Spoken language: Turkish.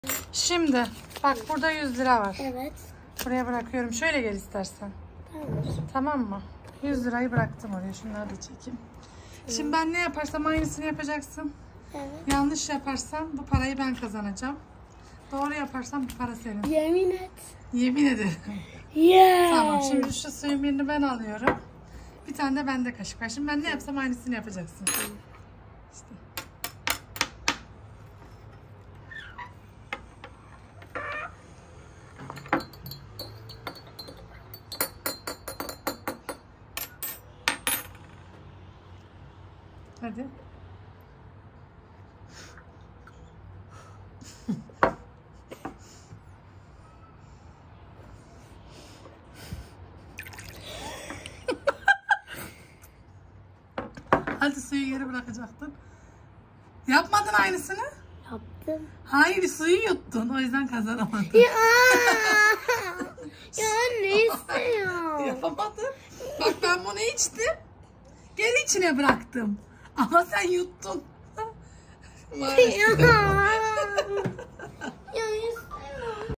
Şimdi bak burada 100 lira var. Evet. Buraya bırakıyorum. Şöyle gel istersen. Tamam. Tamam mı? 100 lirayı bıraktım oraya. Şunları da çekeyim. Şimdi ben ne yaparsam aynısını yapacaksın. Evet. Yanlış yaparsam bu parayı ben kazanacağım. Doğru yaparsam bu para senin. Yemin et. Yemin ederim. Yes. Tamam, şimdi şu suyun birini ben alıyorum. Bir tane de bende kaşık var. Şimdi ben ne yapsam aynısını yapacaksın. İşte. Hadi. Hadi suyu geri bırakacaktın. Yapmadın aynısını. Yaptım. Hayır, suyu yuttun. O yüzden kazanamadın. Ya. Ya ne istiyorsun? Yapamadın. Bak ben bunu içtim. Geri içine bıraktım. Ama sen yuttun. Maalesef. Ya.